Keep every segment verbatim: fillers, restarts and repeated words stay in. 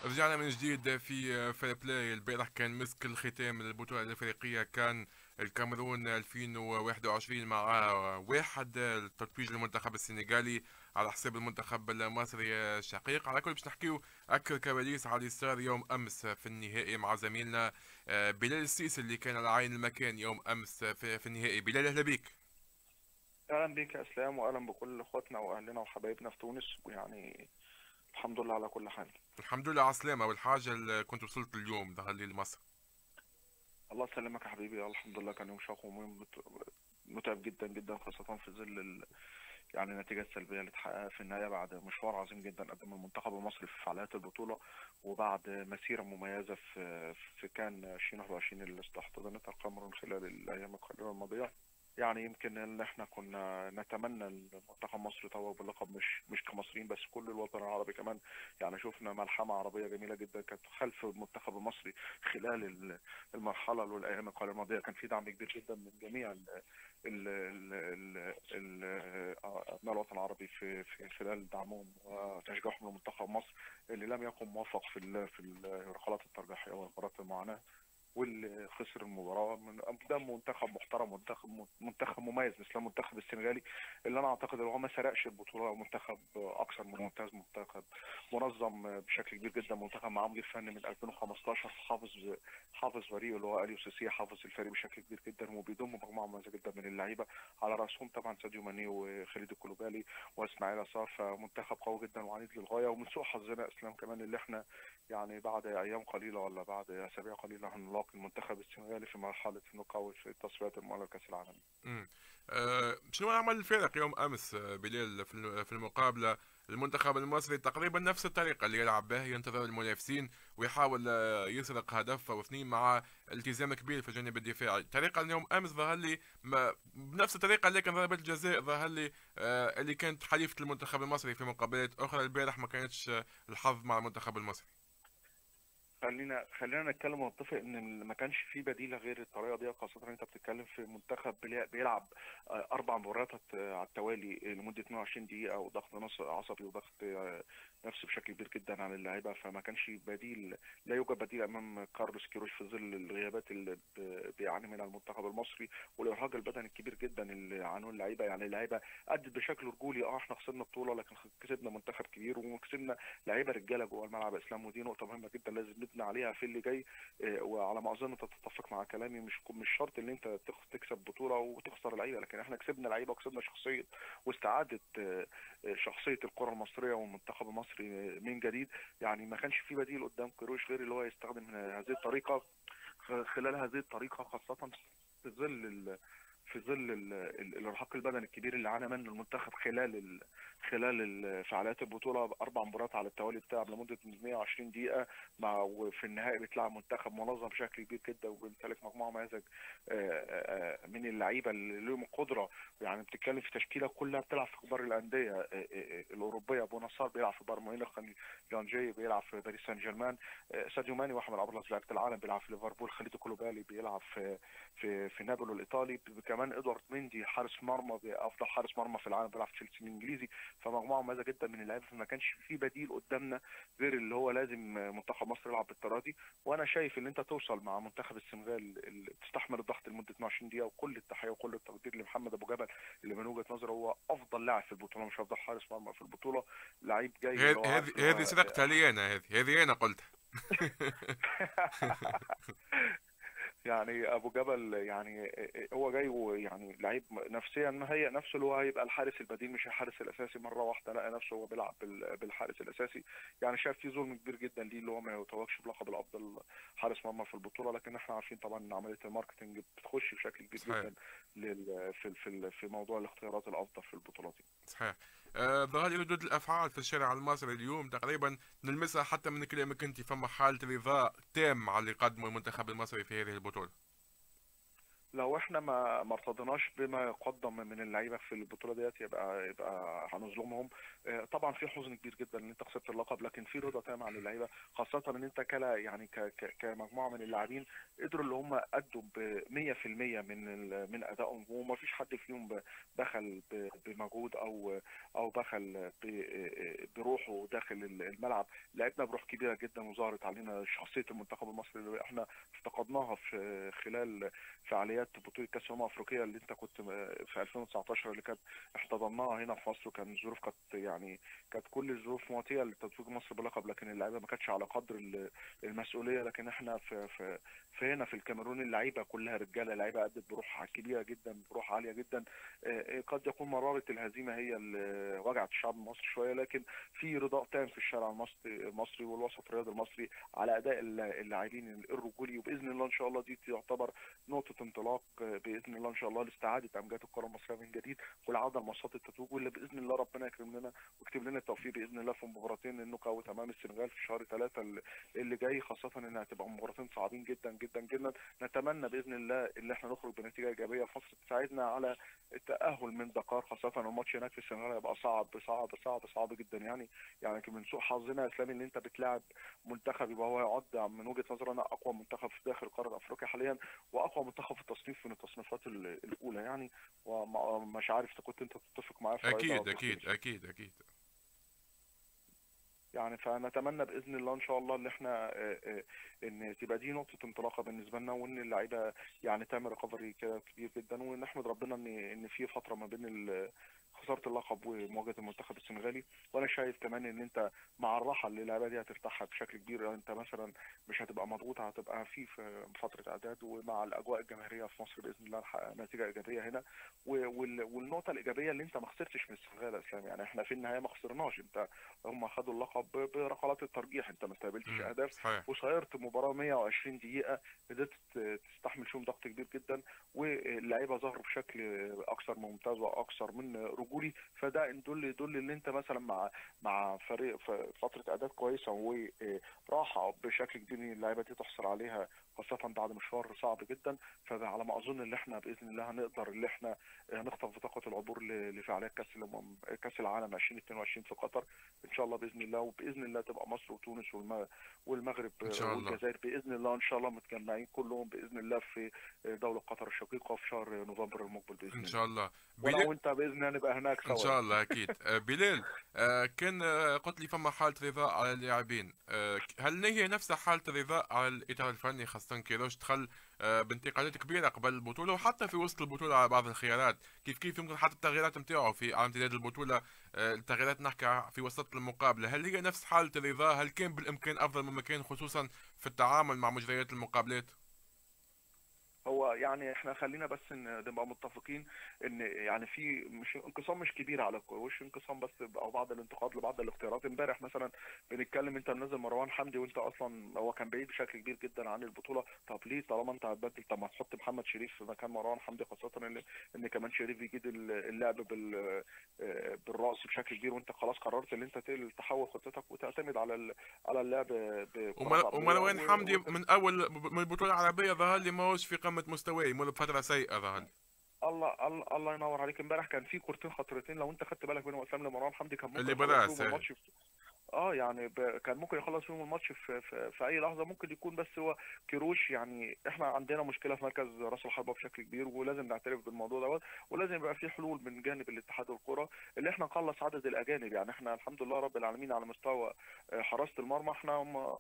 رجعنا من جديد في فير بلاي. البارح كان مسك الختام للبطولة الأفريقية، كان الكاميرون ألفين وواحد وعشرين مع واحد التتويج للمنتخب السنغالي على حساب المنتخب المصري الشقيق. على كل باش نحكيو أكثر كواليس على اللي صار يوم أمس في النهائي مع زميلنا آه، بلال السيسي اللي كان على عين المكان يوم أمس في, في النهائي. بلال، أهلا بيك. اهلا بيك يا اسلام، واهلا بكل اخواتنا واهلنا وحبايبنا في تونس. ويعني الحمد لله على كل حال. الحمد لله على السلامة، والحاجة اللي كنت وصلت اليوم ظهر لي لمصر. الله يسلمك يا حبيبي. الحمد لله كان يوم شاق ومهم متعب جدا جدا، خاصة في ظل ال... يعني النتيجة السلبية اللي اتحققت في النهاية بعد مشوار عظيم جدا قدم المنتخب المصري في فعاليات البطولة، وبعد مسيرة مميزة في في كان ألفين وواحد وعشرين اللي استحضرتها الكاميرون خلال الأيام القليلة الماضية. يعني يمكن ان احنا كنا نتمنى المنتخب مصر يطور باللقب، مش مش كمصريين بس، كل الوطن العربي كمان. يعني شفنا ملحمه عربيه جميله جدا كانت خلف المنتخب المصري خلال ال- المرحله والايام القليله الماضيه. كان في دعم كبير جدا من جميع ال ال ال ال ال ابناء الوطن العربي في في خلال دعمهم وتشجيعهم لمنتخب مصر، اللي لم يكن موفق في ال- في الرحلات الترجيحيه والمباريات المعاناه، واللي خسر المباراه من قدام منتخب محترم، منتخب منتخب مميز مثل المنتخب السنغالي، اللي انا اعتقد ان هو ما سرقش البطوله. منتخب اكثر من ممتاز، منتخب منظم بشكل كبير جدا، منتخب معاه مدير فني من ألفين وخمستاشر حافظ حافظ فريقه اللي هو اليو سيسي، حافظ الفريق بشكل كبير جدا، وبيضم مجموعه مميزه جدا من اللعيبه، على راسهم طبعا ساديو ماني وخالد الكولوبالي واسماعيل يسار. فمنتخب قوي جدا وعنيد للغايه. ومن سوء حظنا اسلام كمان اللي احنا يعني بعد ايام قليله ولا بعد اسابيع قليله هنلاقي المنتخب السنغالي في مرحله النوك اوت في التصفيات المؤهله لكاس العالم. مم. أه شنو عمل الفرق يوم امس آه، بليل في الم- في المقابله؟ المنتخب المصري تقريبا نفس الطريقه اللي يلعب بها، ينتظر المنافسين ويحاول آه، يسرق هدف او اثنين مع التزام كبير في الجانب الدفاعي. الطريقه اللي يوم امس ظهر لي ما بنفس الطريقه اللي كان ضربه الجزاء ظهر لي آه، اللي كانت حليفه المنتخب المصري في مقابلات اخرى. البارح ما كانتش آه، الحظ مع المنتخب المصري. خلينا خلينا نتكلم ونتفق ان ما كانش في بديله غير الطريقه دي، خاصه ان انت بتتكلم في منتخب بيلع- بيلعب آه، اربع مباريات آه، على التوالي لمده اتنين وعشرين دقيقه، وضغط نص عصبي وضغط آه، نفسي بشكل كبير جدا على اللعيبه. فما كانش بديل، لا يوجد بديل امام كارلوس كيروش في ظل الغيابات اللي ب- بيعاني منها المنتخب المصري، والارهاق البدني الكبير جدا اللي عانوه اللعيبه. يعني اللعيبه ادت بشكل رجولي. اه احنا خسرنا بطوله، لكن كسبنا منتخب كبير وكسبنا لعيبه رجاله جوه الملعب يا اسلام، ودي نقطه مهمه جدا لازم نبني عليها في اللي جاي. آه، وعلى ما اظن انت تتفق مع كلامي، مش مش شرط ان انت تخ- تكسب بطوله وتخسر لعيبه، لكن احنا كسبنا لعيبه وكسبنا شخصيه واستعاده آه، آه، شخصيه الكره المصريه والمنتخب المصري آه، من جديد. يعني ما كانش في بديل قدام كروش غير اللي هو يستخدم هذه الطريقه. خ- خلال هذه الطريقه خاصه في ظل ال... في ظل ال... ال... الارهاق البدني الكبير اللي عانى منه المنتخب خلال ال... خلال ال- فعاليات البطوله باربع مباريات على التوالي، بتلعب لمده مية وعشرين دقيقه، مع وفي النهائي بتلعب منتخب منظم بشكل كبير جدا وبيمتلك مجموعه مميزه آه، آه، من اللعيبه اللي لهم القدره. يعني بتتكلم في تشكيله كلها بتلعب في كبار الانديه آه، آه، آه، الاوروبيه. ابو نصار بيلعب في بايرن ميونخ، لانجي بيلعب في باريس سان جيرمان، آه، ساديو ماني واحد من ابرز لعيبه العالم بيلعب في ليفربول، خليدو كولوبالي بيلعب في في في نابولو الايطالي، كمان ادوارد مندي حارس مرمى، افضل حارس مرمى في العالم بيلعب في تشيلسي الانجليزي. فمجموعه مميزه جدا من اللعيبه، فما كانش في بديل قدامنا غير اللي هو لازم منتخب مصر يلعب بالطريقه دي. وانا شايف ان انت توصل مع منتخب السنغال اللي تستحمل الضغط لمده اتنين وعشرين دقيقه. وكل التحيه وكل التقدير لمحمد ابو جبل، اللي من وجهه نظري هو افضل لاعب في البطوله، مش افضل حارس مرمى في البطوله. لعيب جاي اللي هذه هو هذه عارف اللي هذه هو صدقتها لي انا، هذه هذه انا قلتها. يعني ابو جبل يعني هو جاي، ويعني لعيب نفسيا مهيئ نفسه اللي هو هيبقى الحارس البديل مش الحارس الاساسي. مره واحده لقى نفسه هو بيلعب بال- بالحارس الاساسي. يعني شايف في ظلم كبير جدا ليه اللي هو ما يتوجش بلقب الافضل حارس مرمى في البطوله. لكن احنا عارفين طبعا ان عمليه الماركتنج بتخش بشكل كبير صحيح. جدا لل في في في موضوع الاختيارات الافضل في البطولات دي. صحيح. آه، ظهر لي ردود الافعال في الشارع المصري اليوم تقريبا نلمسها حتى من كلامك انت، فما حاله رضا تام على اللي قدمه المنتخب المصري في هذه البطوله. لو احنا ما ما ارتضيناش بما يقدم من اللعيبه في البطوله ديت، يبقى يبقى هنظلمهم. آه، طبعا في حزن كبير جدا ان انت خسرت اللقب، لكن في رضا تام عن اللعيبه، خاصه ان انت كلا يعني ك ك كمجموعه من اللاعبين قدروا اللي هم ادوا ب مية في المية من ال- من ادائهم، وما فيش حد فيهم ب- بخل ب- بمجهود او او بخل ب- بروحه داخل الملعب. لعبنا بروح كبيره جدا، وظهرت علينا شخصيه المنتخب المصري اللي احنا افتقدناها في خلال فعاليات بطوله كاس الامم الافريقيه اللي انت كنت في ألفين وتسعتاشر اللي كانت احتضناها هنا في مصر. وكان الظروف كانت يعني كانت كل الظروف مواتيه لتتويج مصر باللقب، لكن اللعيبه ما كانتش على قدر ال- المسؤوليه. لكن احنا في في في هنا في الكاميرون اللعيبه كلها رجاله، لعيبه ادت بروح كبيره جدا، بروح عاليه جدا. آه، آه، قد يكون مراره الهزيمه هي اللي وجعت الشعب المصري شويه، لكن في رضاء تام في الشارع المصري المصري والوسط الرياضي المصري على اداء اللاعبين الرجولي. وباذن الله ان شاء الله دي تعتبر نقطة انطلاق بإذن الله إن شاء الله لاستعادة أمجاد الكرة المصرية من جديد، والعودة لمنصات التتويج، واللي بإذن الله ربنا يكرم لنا ويكتب لنا التوفيق بإذن الله في مباراتين النوك أوت أمام السنغال في شهر ثلاثة اللي جاي، خاصة إنها هتبقى مباراتين صعبين جدا جدا جدا. نتمنى بإذن الله إن إحنا نخرج بنتيجة إيجابية في مصر تساعدنا على التأهل من دكار، خاصة الماتش هناك في السنغال هيبقى صعب صعب صعب صعب جدا يعني. يعني من سوء حظنا يا اسلامي ان انت بتلاعب منتخب يبقى هو يعد من وجهة نظري انا اقوى منتخب في داخل قاره افريقيا حاليا، واقوى منتخب في التصنيف من التصنيفات ال- الاولى يعني. ومش عارف اذا كنت انت تتفق معايا في الراي ده اكيد ولا اكيد تختلف اكيد اكيد. يعني. فنتمنى باذن الله ان شاء الله ان احنا آه، آه، ان تبقى دي نقطه انطلاقه بالنسبه لنا، وان اللعيبه يعني تعمل ريكفري كده كبير جدا، ونحمد ربنا ان ان في فتره ما بين ال- خساره اللقب ومواجهه المنتخب السنغالي. وانا شايف كمان ان انت مع الراحه اللي اللعيبه دي هترتاحها بشكل كبير. انت مثلا مش هتبقى مضغوط، هتبقى في في فتره اعداد، ومع الاجواء الجماهيريه في مصر باذن الله نحقق نتيجه ايجابيه هنا. و- وال- والنقطه الايجابيه اللي انت ما خسرتش من السنغال يا اسلام، يعني احنا في النهايه ما خسرناش. انت هم خدوا اللقب ب- بركلات الترجيح، انت ما استقبلتش امم اهداف، صحيح. وسيرت مباراه مية وعشرين دقيقه، قدرت ت- تستحمل فيهم ضغط كبير جدا، واللعيبه ظهروا بشكل اكثر من ممتاز واكثر من رجولي. فده يدل يدل ان انت مثلا مع مع فريق ف- فتره اعداد كويسه وراحه بشكل كبير اللعيبه دي تحصل عليها، خاصه بعد مشوار صعب جدا. فعلى ما اظن ان احنا باذن الله هنقدر ان احنا نخطف بطاقه العبور ل- لفعاليات كاس الامم كاس العالم ألفين واتنين وعشرين في قطر ان شاء الله باذن الله. وباذن الله تبقى مصر وتونس والم- والمغرب ان شاء الله. والجزائر باذن الله ان شاء الله متجمعين كلهم باذن الله في دوله قطر الشقيقه في شهر نوفمبر المقبل ان باذن الله. شاء الله. وانا بلا... وانت باذن الله نبقى هناك ان سوا شاء يعني. الله اكيد. آه، بلال، آه، كان آه، قلت لي فما حاله رضاء على اللاعبين. آه، هل هي نفس حاله الرضاء على الاطار الفني، خاصه كيروش دخل آه، بانتقالات كبيره قبل البطوله وحتى في وسط البطوله على بعض الخيارات؟ كيف كيف يمكن حتى التغييرات نتاعو في على امتداد البطوله، آه، التغييرات نحكي في وسط المقابله، هل هي نفس حاله الرضا؟ هل كان بالامكان افضل مما كان، خصوصا في التعامل مع مجريات المقابلات؟ هو يعني احنا خلينا بس ان نبقى متفقين ان يعني في مش انقسام مش كبير على الكروش، انقسام بس او بعض الانتقاد لبعض الاختيارات. امبارح مثلا بنتكلم انت منزل مروان حمدي وانت اصلا هو كان بعيد بشكل كبير جدا عن البطوله. طب ليه طالما انت هتبدل؟ طب ما تحط محمد شريف في مكان مروان حمدي، خاصه ان ان كمان شريف بيجيد اللعب بال بالراس بشكل كبير، وانت خلاص قررت ان انت تحول خطتك وتعتمد على ال- على اللعب بكرات ومر- عرضيه ومروان حمدي و... من اول من البطوله العربيه ظهر لي ماهوش في قمه مستواه، يمر بفتره سيئه ظهر لي. الله الله الله ينور عليك. امبارح كان في كورتين خطرتين لو انت خدت بالك منهم اسلام لمروان حمدي، كان ممكن اللي يخلص فيهم براس. الماتش في... اه يعني ب... كان ممكن يخلص فيهم الماتش في... في في اي لحظه ممكن يكون. بس هو كيروش يعني احنا عندنا مشكله في مركز راس الحربه بشكل كبير، ولازم نعترف بالموضوع دوت، ولازم يبقى في حلول من جانب الاتحاد والكره اللي احنا نخلص عدد الاجانب. يعني احنا الحمد لله رب العالمين على مستوى آه، حراسه المرمى احنا هم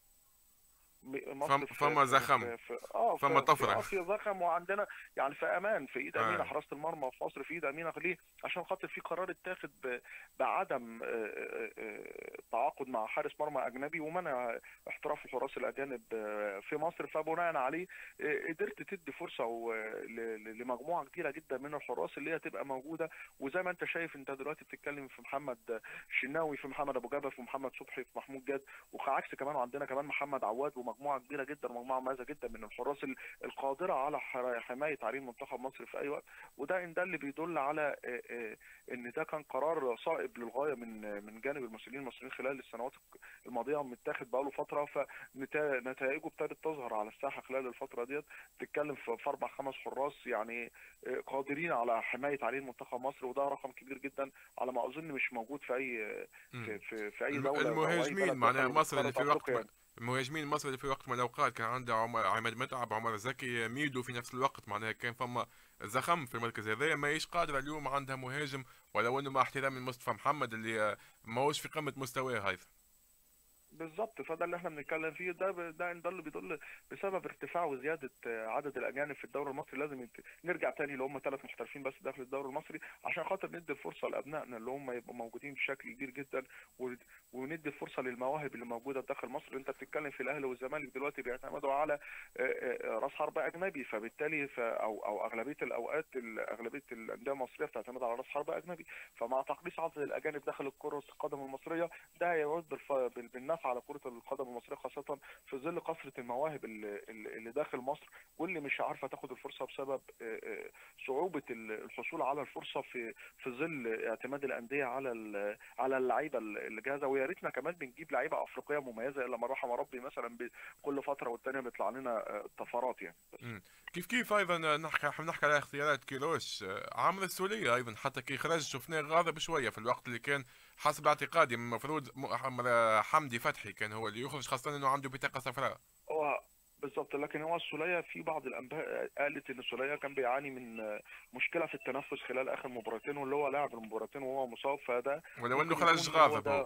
م- فم مصر في فما في زخم، في, في اه فما في في اه طفره. في ضخم، وعندنا يعني في امان في ايد امينه. آه. حراسه المرمى في مصر في ايد امينه. ليه؟ عشان خاطر في قرار اتاخد ب- بعدم آه، آه، آه، تعاقد مع حارس مرمى اجنبي ومنع احتراف الحراس الاجانب آه، في مصر. فبناء عليه آه، قدرت تدي فرصه و- ل- ل- لمجموعه كبيره جدا من الحراس اللي هي تبقى موجوده. وزي ما انت شايف انت دلوقتي بتتكلم في محمد شناوي، في محمد ابو جبل، في محمد صبحي، في محمود جاد، وعكس كمان وعندنا كمان محمد عواد، مجموعه كبيره جدا ومجموعه مميزه جدا من الحراس ال- القادره على حر- حمايه عرين منتخب مصر في اي وقت. وده ان ده اللي بيدل على آه، آه، ان ده كان قرار صائب للغايه من من جانب المسؤولين المصريين خلال السنوات الماضيه، متاخد بقاله فتره، فنتائجه ابتدت تظهر على الساحه خلال الفتره ديت. بتتكلم في في اربع خمس حراس يعني آه، قادرين على حمايه عرين منتخب مصر، وده رقم كبير جدا على ما اظن مش موجود في اي مم. في في, في اي الم- دوله او اي المهاجمين بلد معناها داخل مصر اللي قاره في وقت افريقيا ما يعني. المهاجمين مصر اللي في وقت من الاوقات كان عنده عمر عماد متعب، عمر زكي، ميدو في نفس الوقت، معناها كان فما زخم في المركز هذا. ما هيش قادره اليوم عندها مهاجم، ولو انه مع احترامي لمصطفى محمد اللي آه، ماهوش في قمه مستواه هذا. بالظبط، فده اللي احنا بنتكلم فيه. ده ب- ده ده اللي بيدل بسبب ارتفاع وزياده آه، عدد الاجانب في الدوري المصري. لازم يت- نرجع تاني اللي هم ثلاث محترفين بس داخل الدوري المصري عشان خاطر ندي الفرصه لابنائنا اللي هم يبقوا موجودين بشكل كبير جدا، و- وندي الفرصه للمواهب اللي موجوده داخل مصر. انت بتتكلم في الاهلي والزمالك دلوقتي بيعتمدوا على آه، آه، راس حربة اجنبي، فبالتالي ف او او اغلبيه الاوقات ال- اغلبيه الانديه المصريه بتعتمد على راس حربة اجنبي. فمع تقليص عدد الاجانب داخل الكره القدم المصريه ده هيعود بالف- بال- بالنفع على كره القدم المصريه، خاصه في ظل كثره المواهب اللي, اللي داخل مصر، واللي مش عارفه تاخد الفرصه بسبب آه، آه، صعوبه ال- الحصول على الفرصه في في ظل اعتماد الانديه على ال- على اللعيبه اللي جاهزه. ويا ريتنا كمان بنجيب لعيبه افريقيه مميزه، الا من رحم ربي مثلا كل فتره والتانيه بيطلع لنا آه، طفرات يعني. بس مم. كيف كيف ايضا نحكي احنا نحكي على اختيارات كيروش، آه، عامل السوليه ايضا حتى كي خرج شفناه غاضب شويه في الوقت اللي كان حسب اعتقادي المفروض م- حمدي فتحي كان هو اللي يخرج، خاصه انه عنده بطاقه صفراء. هو بالظبط، لكن هو السولية في بعض الانباء قالت ان السولية كان بيعاني من آه، مشكله في التنفس خلال اخر مباراتين، واللي هو لعب المباراتين وهو مصاب، فده ولو انه ممكن خرج يكون هو غاضب هو. ده.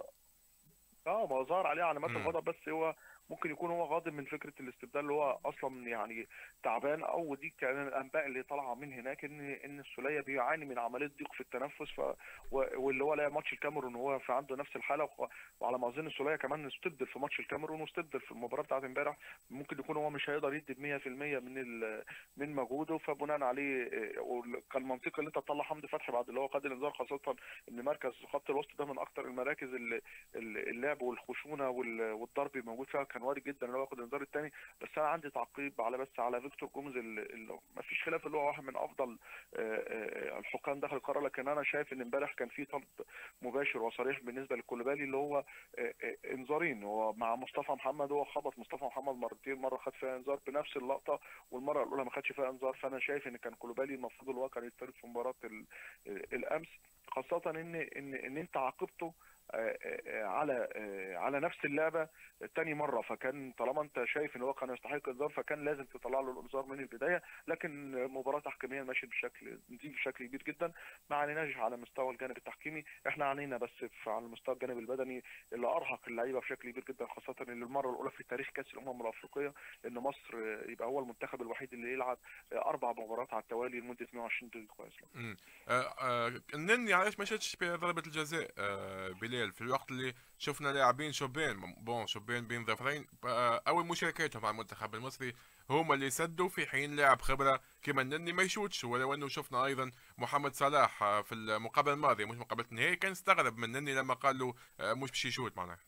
اه، ما هو ظهر عليه علامات مم. الغضب، بس هو ممكن يكون هو غاضب من فكره الاستبدال اللي هو اصلا يعني تعبان، او دي كان الانباء اللي طالعه من هناك ان ان السوليه بيعاني من عمليه ضيق في التنفس. ف و- واللي هو لعب ماتش الكاميرون وهو في عنده نفس الحاله، و- وعلى ما اظن السوليه كمان استبدل في ماتش الكاميرون واستبدل في المباراه بتاعت امبارح. ممكن يكون هو مش هيقدر يدي ب مية في المية من ال- من مجهوده، فبناء عليه آه، وال- كان منطقي ان انت تطلع حمدي فتحي بعد اللي هو خد الانذار، خاصه ان مركز خط الوسط ده من اكتر المراكز اللي اللعب والخشونه وال- والضرب موجود فيها، كان وارد جدا ان هو ياخد الانذار الثاني. بس انا عندي تعقيب على بس على فيكتور جوميز، اللي ما فيش خلاف اللي هو واحد من افضل آه، آه، الحكام داخل القاره، لكن انا شايف ان امبارح كان في طلب مباشر وصريح بالنسبه لكولوبالي اللي هو آه، آه، انذارين. هو مع مصطفى محمد هو خبط مصطفى محمد مرتين، مره خد فيها انذار بنفس اللقطه والمره الاولى ما خدش فيها انذار. فانا شايف ان كان كولوبالي المفروض اللي هو كان يطرد في مباراه ال- الامس، خاصه ان ان ان انت عاقبته آه، آه، على آه، على نفس اللعبه تاني مره. فكان طالما انت شايف ان هو كان يستحق انذار فكان لازم تطلع له الانذار من البدايه. لكن مباراه تحكيميا ماشيه بشكل نظيف بشكل كبير جدا. ما عليناش على مستوى الجانب التحكيمي، احنا علينا بس في على المستوى الجانب البدني اللي ارهق اللعيبه بشكل كبير جدا، خاصه ان المره الاولى في تاريخ كاس الامم الافريقيه ان مصر آه، يبقى هو المنتخب الوحيد اللي يلعب آه، اربع مباريات على التوالي لمده مية وعشرين دقيقه. كويس. مم. آه، آه، النني علاش ما شاتش بضربة الجزاء آه، بلال في الوقت اللي شفنا لاعبين شوبين بون شوبين بين ظفرين آه، اول مشاركاتهم مع المنتخب المصري هما اللي سدوا، في حين لاعب خبرة كما النني ما يشوتش. ولو انه شفنا ايضا محمد صلاح آه، في المقابلة الماضية مش مقابلة النهائي كان استغرب من النني لما قال له آه، مش باش يشوت معناها.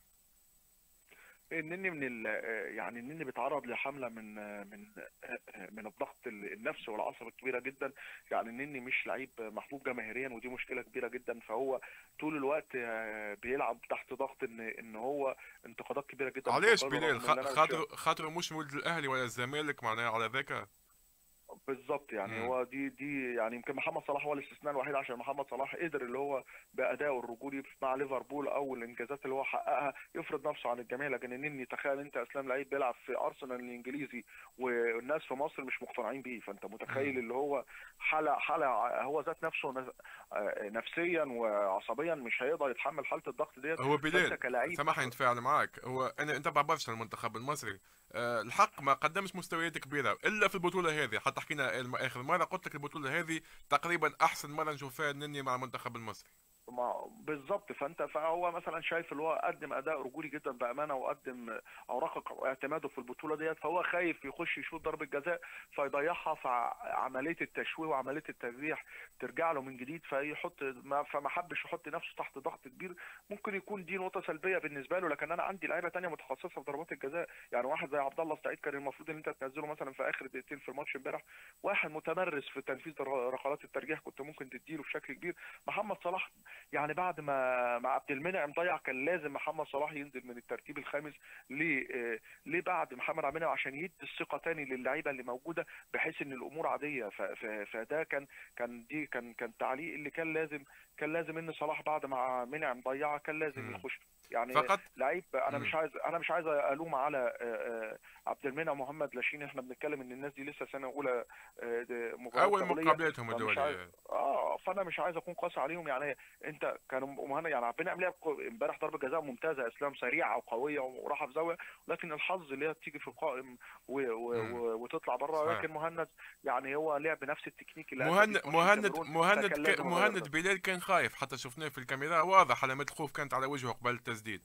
النني من ال يعني النني بيتعرض لحمله من من من الضغط النفسي والعصبي الكبيره جدا. يعني النني مش لعيب محبوب جماهيريا، ودي مشكله كبيره جدا. فهو طول الوقت بيلعب تحت ضغط ان ان هو انتقادات كبيره جدا علاش بتوصله، بلال رغم ان خ- انا مش خاطر خاطر مش ولد الاهلي ولا الزمالك معناها على ذاك. بالظبط. يعني مم. هو دي دي يعني يمكن محمد صلاح هو الاستثناء الوحيد، عشان محمد صلاح قدر اللي هو بأدائه الرجولي مع ليفربول او الانجازات اللي هو حققها يفرض نفسه عن الجميع. لكن انني تخيل انت اسلام لعيب بيلعب في ارسنال الانجليزي والناس في مصر مش مقتنعين بيه، فانت متخيل مم. اللي هو حاله حاله هو ذات نفسه نف- آه، نفسيا وعصبيا مش هيقدر يتحمل حاله الضغط ديت. هو فانت بلال كلاعب سامحني نتفاعل معاك، هو انا انت برشا المنتخب المصري أه الحق ما قدمش مستويات كبيره الا في البطوله هذه. حتى حكينا الم- اخر مره قلت لك البطوله هذه تقريبا احسن مره نشوف فيها النني مع المنتخب المصري. ما بالظبط. فانت فهو مثلا شايف اللي هو قدم اداء رجولي جدا بامانه، وقدم اوراق اعتماده في البطوله ديت، فهو خايف يخش يشوط ضربه جزاء فيضيعها، فعمليه التشويه وعمليه الترجيح ترجع له من جديد، فيحط ما فما حبش يحط نفسه تحت ضغط كبير. ممكن يكون دي نقطه سلبيه بالنسبه له، لكن انا عندي لعيبه تانية متخصصه في ضربات الجزاء. يعني واحد زي عبد الله السعيد كان المفروض ان انت تنزله مثلا في اخر دقيقتين في الماتش امبارح، واحد متمرس في تنفيذ ركلات الترجيح كنت ممكن تديله بشكل كبير. محمد صلاح يعني بعد ما مع عبد المنعم ضيع، كان لازم محمد صلاح ينزل من الترتيب الخامس. ليه آه، ليه بعد محمد عبد المنعم؟ عشان يدي الثقه تاني للعيبه اللي موجوده بحيث ان الامور عاديه. ف- ف- فده كان كان دي كان كان تعليق اللي كان لازم كان لازم ان صلاح بعد ما منعم ضيعها كان لازم مم. يخش. يعني فقط. لعيب، انا مم. مش عايز انا مش عايز الوم على آه، آه، عبد المنعم ومحمد لاشين. احنا بنتكلم ان الناس دي لسه سنه اولى آه، ده مباراه اول دوليه. مقابلتهم فمش عايز الدوليه. اه فانا مش عايز اكون قاسي عليهم. يعني انت كانوا مهنا، يعني عبد لعب امبارح ضربه جزاء ممتازه اسلام، سريعه وقويه وراحه في زاويه، لكن الحظ اللي هي تيجي في القائم و... و... مم. و... وتطلع بره. صحيح. لكن مهند يعني هو لعب نفس التكنيك اللي ادى بيه مهند في ماتش مهند الكاميرون، مهند فكان ك... لازم اغير مهند ده. بلال كان خايف، حتى شفناه في الكاميرا، واضح علامة الخوف كانت على وجهه قبل التسديد.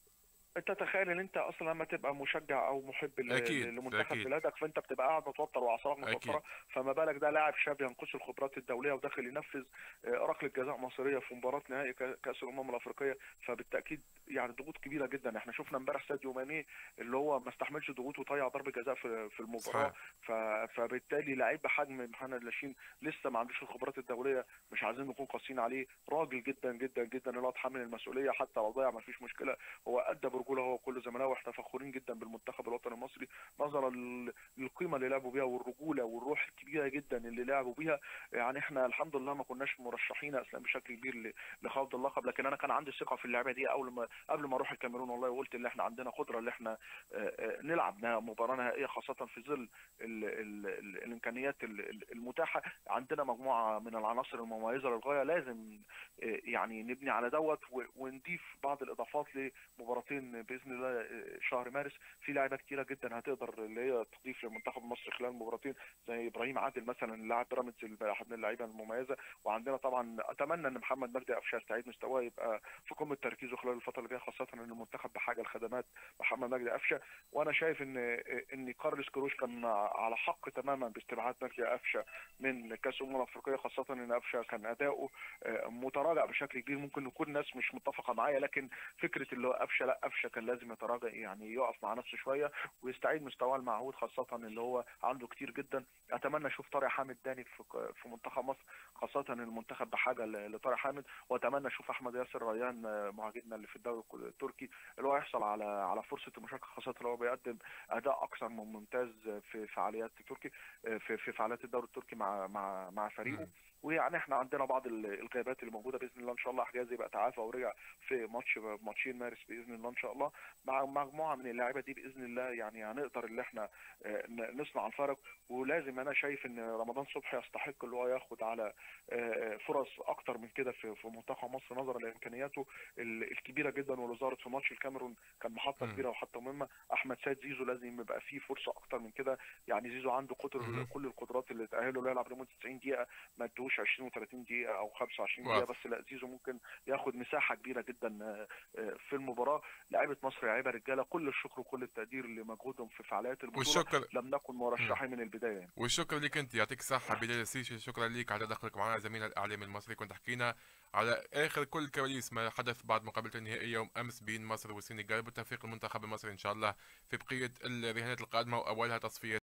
انت تخيل ان انت اصلا لما تبقى مشجع او محب ل- اكيد ل- لمنتخب اكيد بلادك، فانت بتبقى قاعد متوتر واعصابك اكيد. متوتره، فما بالك ده لاعب شاب ينقص الخبرات الدوليه وداخل ينفذ آه، ركله جزاء مصيريه في مباراه نهائي كا- كاس الامم الافريقيه. فبالتاكيد يعني ضغوط كبيره جدا. احنا شفنا امبارح ساديو ماني اللي هو ما استحملش ضغوط وطيع ضربه جزاء في في المباراه. صحيح. ف- فبالتالي لعيب بحجم محمد لاشين لسه ما عندوش الخبرات الدوليه، مش عايزين نكون قاسيين عليه. راجل جدا جدا جدا اللي هو اتحمل المسؤوليه، حتى لو ضيع ما فيش مشكله. هو ادى برجوله هو وكل زملائه، واحنا فخورين جدا بالمنتخب الوطني المصري نظرا لل- للقيمه اللي لعبوا بيها والرجوله والروح الكبيره جدا اللي لعبوا بيها. يعني احنا الحمد لله ما كناش مرشحين اصلا بشكل كبير ل- لخوض اللقب، لكن انا كان عندي ثقه في اللعبه دي اول ما قبل ما اروح الكاميرون والله، وقلت ان احنا عندنا قدره ان احنا آه، آه، نلعب نها- مباراه نهائيه، خاصه في ظل ال ال ال الامكانيات ال- ال- المتاحه. عندنا مجموعه من العناصر المميزه للغايه، لازم آه، يعني نبني على دوت و- ونضيف بعض الاضافات لمباراتين باذن الله شهر مارس. في لاعيبه كتيره جدا هتقدر اللي هي تضيف لمنتخب مصر خلال مباراتين، زي ابراهيم عادل مثلا لاعب بيراميدز احد من اللعيبه المميزه. وعندنا طبعا اتمنى ان محمد مجدي قفشه يستعيد مستواه، يبقى في قمه تركيزه خلال الفتره اللي جايه، خاصه ان المنتخب بحاجه لخدمات محمد مجدي قفشه. وانا شايف ان ان كارلوس كروش كان على حق تماما باستبعاد مجدي قفشه من كاس الامم الافريقيه، خاصه ان قفشه كان اداؤه متراجع بشكل كبير. ممكن يكون الناس مش متفقه معايا، لكن فكره اللي هو قفشه، لا قفشه كان لازم يتراجع، يعني يقف مع نفسه شويه ويستعيد مستواه المعهود، خاصه اللي هو عنده كتير جدا. اتمنى اشوف طارق حامد تاني في في منتخب مصر، خاصه ان المنتخب بحاجه لطارق حامد. واتمنى اشوف احمد ياسر ريان مهاجمنا اللي في الدوري التركي اللي هو يحصل على على فرصه المشاركه، خاصه اللي هو بيقدم اداء اكثر من ممتاز في فعاليات تركي في في فعاليات الدوري التركي مع مع مع فريقه. مم. ويعني احنا عندنا بعض الغيابات اللي موجوده، باذن الله ان شاء الله حجازي يبقى تعافى ورجع في ماتش ماتشين مارس باذن الله ان شاء الله. مع مجموعه من اللاعيبه دي باذن الله يعني هنقدر ان احنا آه، نصنع الفرق. ولازم انا شايف ان رمضان صبحي يستحق اللي هو ياخد على آه، فرص اكتر من كده في في منتخب مصر، نظرا لامكانياته ال- الكبيره جدا واللي ظهرت في ماتش الكاميرون، كان محطه مم. كبيره وحتى مهمه. احمد سيد زيزو لازم يبقى فيه فرصه اكتر من كده. يعني زيزو عنده قدر مم. كل القدرات اللي تاهله له يلعب لمده تسعين دقيقه، ما ادوش عشرين و30 دقيقه او خمسة وعشرين دقيقه واضح. بس. لا زيزو ممكن ياخد مساحه كبيره جدا آه، آه، في المباراه. لعيبه مصر لعيبه رجاله، كل الشكر وكل التقدير لمجهودهم في فعاليات البطوله. والشكر. لم نكن مم. مرشحين من البدايه يعني. والشكر لك انت، يعطيك الصحة بلال السيسي. شكرا لك على تدخلك معنا زميل الاعلامي المصري، كنت حكينا على اخر كل كواليس ما حدث بعد مقابلة النهائية يوم امس بين مصر والسنغال، بالتوفيق المنتخب المصري ان شاء الله في بقية الرهانات القادمة واولها تصفية